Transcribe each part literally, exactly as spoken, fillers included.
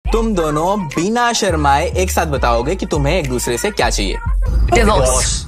तुम दोनों बिना शर्माए एक साथ बताओगे कि तुम्हें एक दूसरे से क्या चाहिए। डिवोर्स।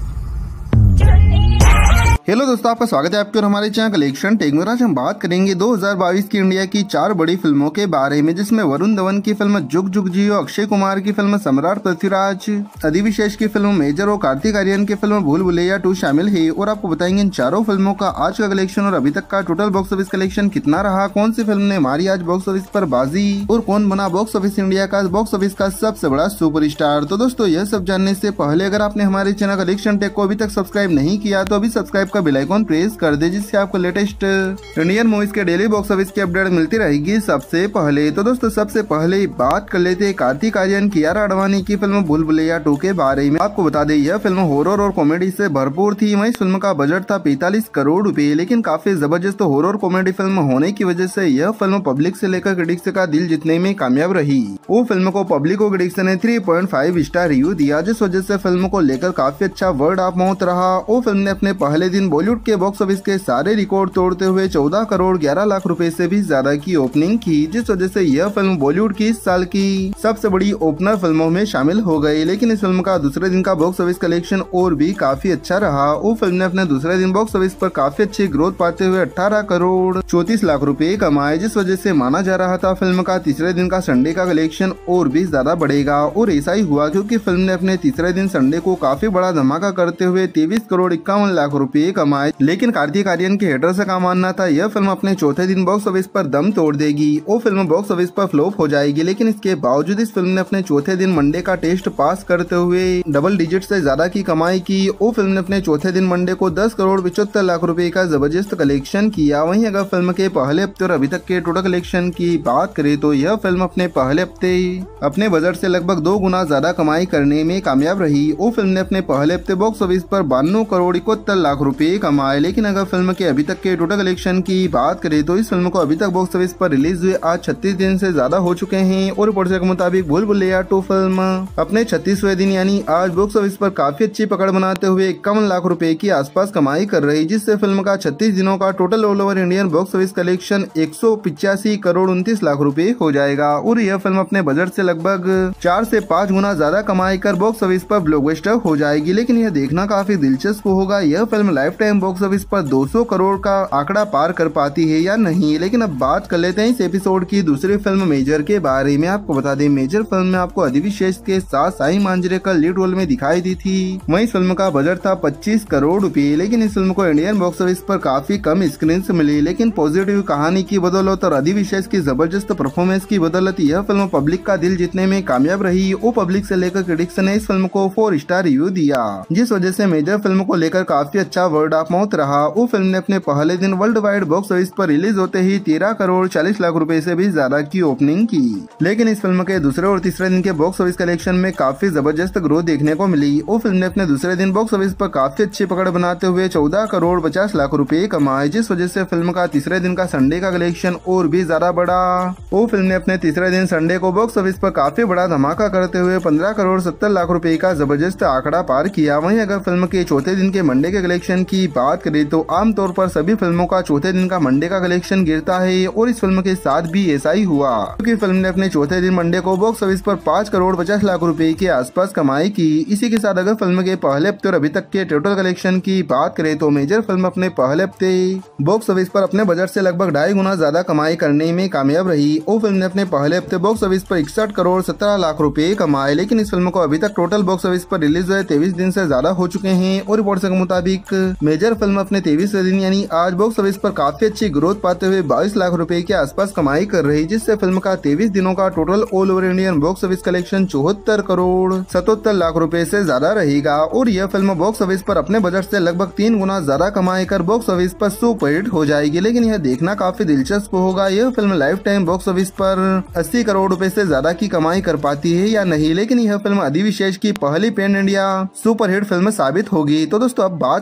हेलो दोस्तों, आपका स्वागत है आपके और हमारे चैनल कलेक्शन टेक में। आज हम बात करेंगे दो हज़ार बाईस की इंडिया की चार बड़ी फिल्मों के बारे में, जिसमें वरुण धवन की फिल्म जुग जुग जियो, अक्षय कुमार की फिल्म सम्राट पृथ्वीराज, अधिविशेष की फिल्म मेजर और कार्तिक आर्यन की फिल्म भूल भुलैया टू शामिल है। और आपको बताएंगे इन चारों फिल्मों का आज का कलेक्शन और अभी तक का टोटल बॉक्स ऑफिस कलेक्शन कितना रहा, कौन सी फिल्म ने हमारी आज बॉक्स ऑफिस पर बाजी और कौन बना बॉक्स ऑफिस इंडिया का बॉक्स ऑफिस का सबसे बड़ा सुपरस्टार। तो दोस्तों, यह सब जानने से पहले अगर आपने हमारे चैनल कलेक्शन टेक को अभी तक सब्सक्राइब नहीं किया तो अभी सब्सक्राइब का बेल आइकन प्रेस कर दे, जिससे आपको लेटेस्ट इंडियन मूवीज के डेली बॉक्स ऑफिस की अपडेट मिलती रहेगी सबसे पहले। तो दोस्तों, सबसे पहले बात कर लेते हैं कार्तिक आर्यन कियारा आडवाणी की फिल्म भूल भुलैया टू के बारे में। आपको बता दें, यह फिल्म हॉरर और कॉमेडी से भरपूर थी। वहीं इस फिल्म का बजट था पैंतालीस करोड़ रुपए, लेकिन काफी जबरदस्त हॉरर कॉमेडी फिल्म होने की वजह से यह फिल्म पब्लिक से लेकर क्रिटिक्स का दिल जीतने में कामयाब रही। वो फिल्म को पब्लिक और क्रिटिक्स ने तीन पॉइंट पाँच स्टार रिव्यू दिया, जिस वजह से फिल्म को लेकर काफी अच्छा वर्ड ऑफ माउथ रहा। वो फिल्म ने अपने पहले दिन बॉलीवुड के बॉक्स ऑफिस के सारे रिकॉर्ड तोड़ते हुए चौदह करोड़ ग्यारह लाख रुपए से भी ज्यादा की ओपनिंग की, जिस वजह से यह फिल्म बॉलीवुड की इस साल की सबसे बड़ी ओपनर फिल्मों में शामिल हो गई। लेकिन इस फिल्म का दूसरे दिन का बॉक्स ऑफिस कलेक्शन और भी काफी अच्छा रहा। वो फिल्म ने अपने दूसरे दिन बॉक्स ऑफिस पर काफी अच्छी ग्रोथ पाते हुए अठारह करोड़ चौतीस लाख रुपए कमाए, जिस वजह से माना जा रहा था फिल्म का तीसरे दिन का संडे का कलेक्शन और भी ज्यादा बढ़ेगा। और ऐसा ही हुआ, क्योंकि फिल्म ने अपने तीसरे दिन संडे को काफी बड़ा धमाका करते हुए तेईस करोड़ इक्यावन लाख रुपए कमाए। लेकिन कार्तिक आर्यन के हेटर से का मानना था यह फिल्म अपने चौथे दिन बॉक्स ऑफिस पर दम तोड़ देगी, वो फिल्म बॉक्स ऑफिस पर फ्लॉप हो जाएगी। लेकिन इसके बावजूद इस फिल्म ने अपने चौथे दिन मंडे का टेस्ट पास करते हुए डबल डिजिट से ज्यादा की कमाई की। वो फिल्म ने अपने चौथे दिन मंडे को दस करोड़ पिछहत्तर लाख रुपए का जबरदस्त कलेक्शन किया। वहीं अगर फिल्म के पहले हफ्ते और अभी तक के टोटल कलेक्शन की बात करें तो यह फिल्म अपने पहले हफ्ते अपने बजट से लगभग दो गुना ज्यादा कमाई करने में कामयाब रही। वो फिल्म ने अपने पहले हफ्ते बॉक्स ऑफिस पर बानवे करोड़ इकहत्तर लाख रुपए कमाए। लेकिन अगर फिल्म के अभी तक के टोटल कलेक्शन की बात करें तो इस फिल्म को अभी तक बॉक्स ऑफिस पर रिलीज हुए आज छत्तीस दिन से ज्यादा हो चुके हैं। और रिपोर्ट के मुताबिक भूल भुलैया टू फिल्म अपने छत्तीसवें दिन यानी आज बॉक्स ऑफिस पर काफी अच्छी पकड़ बनाते हुए इक्यावन लाख रुपए की आसपास कमाई कर रही, जिससे फिल्म का छत्तीस दिनों का total all over Indian box office collection एक सौ पिचासी करोड़ उनतीस लाख रुपए हो जाएगा। और यह फिल्म अपने बजट से लगभग चार से पाँच गुना ज्यादा कमाई कर बॉक्स ऑफिस पर ब्लॉकबस्टर हो जाएगी। लेकिन यह देखना काफी दिलचस्प होगा, यह film lifetime box office पर दो सौ करोड़ का आंकड़ा पार कर पाती है या नहीं। लेकिन अब बात कर लेते हैं इस एपिसोड की दूसरी फिल्म मेजर के बारे में। आपको बता दें, मेजर फिल्म में आपको अधिविशेष के साथ साई मांजरेकर लीड रोल में दिखाई दी थी। वहीं इस फिल्म का बजट था पच्चीस करोड़ रुपए, लेकिन इस फिल्म को इंडियन बॉक्स ऑफिस पर काफी कम स्क्रीन मिली। लेकिन पॉजिटिव कहानी की बदौलत और अधिविशेष की जबरदस्त परफॉर्मेंस की बदौलत यह फिल्म पब्लिक का दिल जीतने में कामयाब रही। वो पब्लिक से लेकर क्रिटिक्स ने इस फिल्म को फोर स्टार रिव्यू दिया, जिस वजह से मेजर फिल्म को लेकर काफी अच्छा वर्ड ऑफ माउथ रहा। वो फिल्म ने अपने पहले दिन वर्ल्ड वाइड बॉक्स ऑफिस पर रिलीज होते ही तेरह करोड़ चालीस लाख रुपए से भी ज्यादा की ओपनिंग की। लेकिन इस फिल्म के दूसरे और तीसरे दिन के बॉक्स ऑफिस कलेक्शन में काफी जबरदस्त ग्रोथ देखने को मिली। वो फिल्म ने अपने दूसरे दिन बॉक्स ऑफिस पर काफी अच्छी पकड़ बनाते हुए चौदह करोड़ पचास लाख रुपए कमाए, जिस वजह से फिल्म का तीसरे दिन का संडे का कलेक्शन और भी ज्यादा बढ़ा। वो फिल्म ने अपने तीसरे दिन संडे को बॉक्स ऑफिस पर काफी बड़ा धमाका करते हुए पंद्रह करोड़ सत्तर लाख रुपए का जबरदस्त आंकड़ा पार किया। वहीं अगर फिल्म के चौथे दिन के मंडे के कलेक्शन की बात करें तो आमतौर पर सभी फिल्मों का चौथे दिन का मंडे का कलेक्शन गिरता है, और इस फिल्म के साथ भी ऐसा ही हुआ, क्योंकि फिल्म ने अपने चौथे दिन मंडे को बॉक्स ऑफिस पर पाँच करोड़ पचास लाख रुपए के आसपास कमाई की। इसी के साथ अगर फिल्म के पहले हफ्ते और अभी तक के टोटल कलेक्शन की बात करें तो मेजर फिल्म अपने पहले हफ्ते बॉक्स ऑफिस पर अपने बजट से लगभग ढाई गुना ज्यादा कमाई करने में कामयाब रही। वो फिल्म ने अपने पहले हफ्ते बॉक्स ऑफिस पर इकसठ करोड़ सत्रह लाख रुपए कमाए। लेकिन इस फिल्म को अभी तक टोटल बॉक्स ऑफिस पर रिलीज हुए तेईस दिन से ज्यादा हो चुके हैं। और रिपोर्ट के मुताबिक मेजर फिल्म अपने तेईसवें दिन यानी आज बॉक्स ऑफिस पर काफी अच्छी ग्रोथ पाते हुए बाईस लाख रुपए के आसपास कमाई कर रही, जिससे फिल्म का तेईस दिनों का total all over Indian box office collection चौहत्तर करोड़ सतहत्तर लाख रुपए से ज्यादा रहेगा। और यह फिल्म बॉक्स ऑफिस पर अपने बजट से लगभग तीन गुना ज्यादा कमाई कर बॉक्स ऑफिस पर सुपर हिट हो जाएगी। लेकिन यह देखना काफी दिलचस्प होगा, यह film lifetime box office पर अस्सी करोड़ रुपए से ज्यादा की कमाई कर पाती है या नहीं। लेकिन यह फिल्म अधिविशेष की पहली pan India super hit film साबित होगी। तो दोस्तों, अब बात कर लेते हैं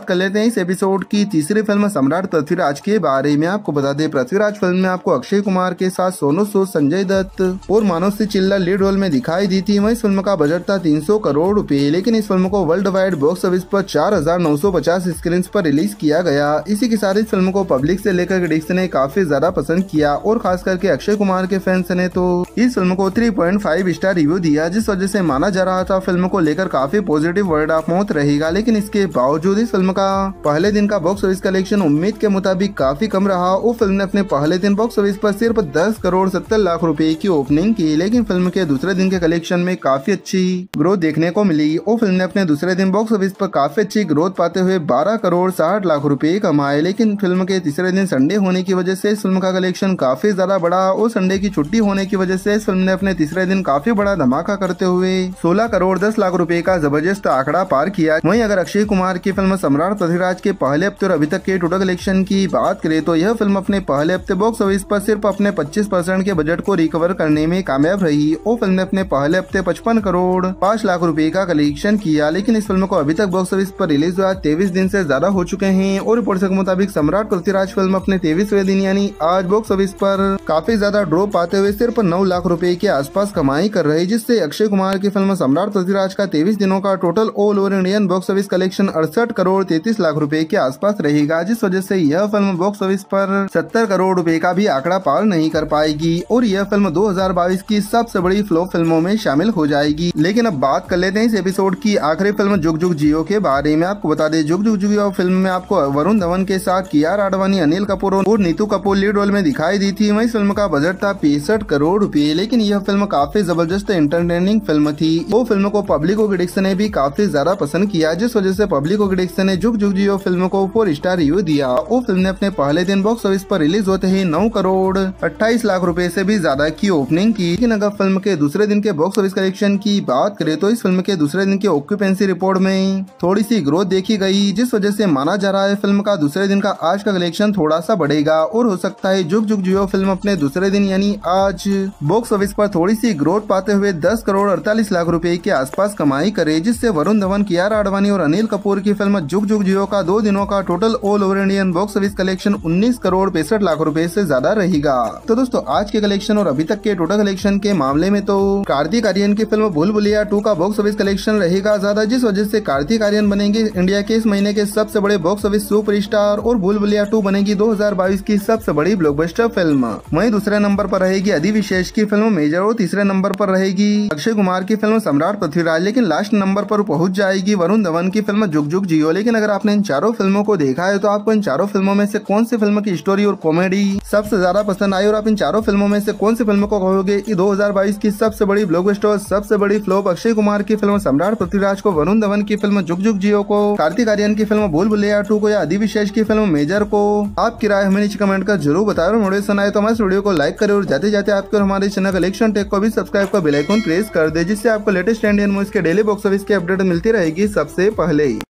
इस एपिसोड की तीसरी फिल्म सम्राट पृथ्वीराज के बारे में। आपको बता दें पृथ्वीराज फिल्म में आपको अक्षय कुमार के साथ सोनू सूद, संजय दत्त और मानुषी चिल्ला लीड रोल में दिखाई दी थी। वहीं इस फिल्म का बजट था तीन सौ करोड़ रुपए, लेकिन इस फिल्म को वर्ल्ड वाइड बॉक्स ऑफिस पर चार हजार नौ सौ पचास स्क्रीन पर रिलीज किया गया। इसी के साथ इस फिल्म को पब्लिक से लेकर क्रिटिक्स ने काफी ज्यादा पसंद किया और खास करके अक्षय कुमार के फैंस ने तो इस फिल्म को तीन पॉइंट पाँच स्टार रिव्यू दिया, जिस वजह से माना जा रहा था फिल्म को लेकर काफी पॉजिटिव वर्ड ऑफ माउथ रहेगा। लेकिन इसके बावजूद इस फिल्म का पहले दिन का बॉक्स ऑफिस कलेक्शन उम्मीद के मुताबिक काफी कम रहा। वो फिल्म ने अपने पहले दिन बॉक्स ऑफिस पर सिर्फ दस करोड़ सत्तर लाख रुपए की ओपनिंग की, लेकिन फिल्म के दूसरे दिन के कलेक्शन में काफी अच्छी ग्रोथ देखने को मिली। वो फिल्म ने अपने दूसरे दिन बॉक्स ऑफिस पर काफी अच्छी ग्रोथ पाते हुए बारह करोड़ साठ लाख रुपए कमाए। लेकिन फिल्म के तीसरे दिन संडे होने की वजह से इस फिल्म का कलेक्शन काफी ज्यादा बढ़ा और संडे की छुट्टी होने की वजह से इस फिल्म ने अपने तीसरे दिन काफी बड़ा धमाका करते हुए सोलह करोड़ दस लाख रुपए का जबरदस्त आंकड़ा पार किया। वहीं अगर अक्षय कुमार की फिल्म सम्राट पृथ्वीराज के पहले हफ्ते और अभी तक के टोटल कलेक्शन की बात करें तो यह फिल्म अपने पहले हफ्ते बॉक्स ऑफिस पर सिर्फ अपने पच्चीस परसेंट के बजट को रिकवर करने में कामयाब रही। वो फिल्म ने अपने पहले हफ्ते पचपन करोड़ पाँच लाख रुपए का कलेक्शन किया, लेकिन इस फिल्म को अभी तक बॉक्स ऑफिस पर रिलीज हुआ तेईस दिन से ज्यादा हो चुके हैं और रिपोर्ट के मुताबिक सम्राट पृथ्वीराज फिल्म अपने तेईसवें दिन यानी आज बॉक्स ऑफिस पर काफी ज्यादा ड्रॉप पाते हुए सिर्फ नौ लाख रुपए के आसपास कमाई कर रही, जिससे अक्षय कुमार की फिल्म सम्राट पृथ्वीराज का तेईस दिनों का total all over Indian box office collection अड़सठ करोड़ तैतीस लाख रुपए के आसपास रहेगा, जिस वजह से यह फिल्म बॉक्स ऑफिस पर सत्तर करोड़ रुपए का भी आंकड़ा पार नहीं कर पाएगी और यह फिल्म दो हजार बाईस की सबसे बड़ी फ्लॉप फिल्मों में शामिल हो जाएगी। लेकिन अब बात कर लेते हैं इस एपिसोड की आखिरी फिल्म जुग जुग जियो के बारे में। आपको बता दें जुग जुग जियो फिल्म में आपको वरुण धवन के साथ कियारा आडवाणी, अनिल कपूर और नीतू कपूर लीड रोल में दिखाई दी थी। वही फिल्म का बजट था पैंसठ करोड़ रुपए, लेकिन यह फिल्म काफी जबरदस्त एंटरटेनिंग फिल्म थी। वो फिल्म को पब्लिक और क्रिटिक्स ने भी काफी ज्यादा पसंद किया, जिस वजह से पब्लिक और क्रिटिक्स ने जुग जुग जियो फिल्म को फोर स्टार रिव्यू दिया। वो फिल्म ने अपने पहले दिन बॉक्स ऑफिस पर रिलीज होते ही नौ करोड़ अट्ठाईस लाख रुपए से भी ज्यादा की ओपनिंग की। लेकिन अगर फिल्म के दूसरे दिन के बॉक्स ऑफिस कलेक्शन की बात करें तो इस फिल्म के दूसरे दिन के ऑक्यूपेंसी रिपोर्ट में थोड़ी सी ग्रोथ देखी गई, जिस वजह से माना जा रहा है फिल्म का दूसरे दिन का आज का कलेक्शन थोड़ा सा बढ़ेगा और हो सकता है जुग जुग जियो फिल्म अपने दूसरे दिन यानी आज बॉक्स ऑफिस पर थोड़ी सी ग्रोथ पाते हुए दस करोड़ अड़तालीस लाख रुपए के आसपास कमाई करे, जिससे वरुण धवन, कियारा आडवाणी और अनिल कपूर की फिल्म जुग जुग जियो का दो दिनों का total all over Indian box office collection उन्नीस करोड़ पैंसठ लाख रुपए से ज्यादा रहेगा। तो दोस्तों आज के कलेक्शन और अभी तक के टोटल कलेक्शन के मामले में तो कार्तिक आर्यन की फिल्म भूल भुलैया टू का बॉक्स ऑफिस कलेक्शन रहेगा ज्यादा, जिस वजह से कार्तिक आर्यन बनेंगे इंडिया के इस महीने के सबसे बड़े बॉक्स ऑफिस सुपरस्टार और भूल भुलैया टू बनेगी दो हजार बाईस की सबसे बड़ी ब्लॉकबस्टर फिल्म। वहीं दूसरे नंबर पर रहेगी अधि विशेष की फिल्म मेजर और तीसरे नंबर पर रहेगी अक्षय कुमार की फिल्म सम्राट पृथ्वीराज, लेकिन लास्ट नंबर पर पहुंच जाएगी वरुण धवन की फिल्म जुग जुग जियो। लेकिन अगर आपने इन चारों फिल्मों को देखा है तो आपको इन चारों फिल्मों में से कौन सी फिल्म की स्टोरी और कॉमेडी सबसे ज्यादा पसंद आई और आप इन चारों फिल्मों में से कौन सी फिल्म को कहोगे कि दो हजार बाईस की सबसे बड़ी ब्लॉकबस्टर सबसे बड़ी फ्लॉप? अक्षय कुमार की फिल्म सम्राट पृथ्वीराज को, वरुण धवन की फिल्म जुग जुग जियो को, कार्तिक आर्यन की फिल्म भूल भुलैया टू को या अधि विशेष की फिल्म मेजर को? आपकी राय हमें नीचे कमेंट कर जरूर बताएं। वीडियो सुनाए तो हमारे वीडियो को लाइक करें और जाते जाते आपको हमारे चैनल कलेक्शन टेक को भी सब्सक्राइब कर बेल आइकन प्रेस कर दे, जिससे आपको लेटेस्ट इंडियन मूवीज के डेली बॉक्स ऑफिस की अपडेट मिलती रहेगी सबसे पहले।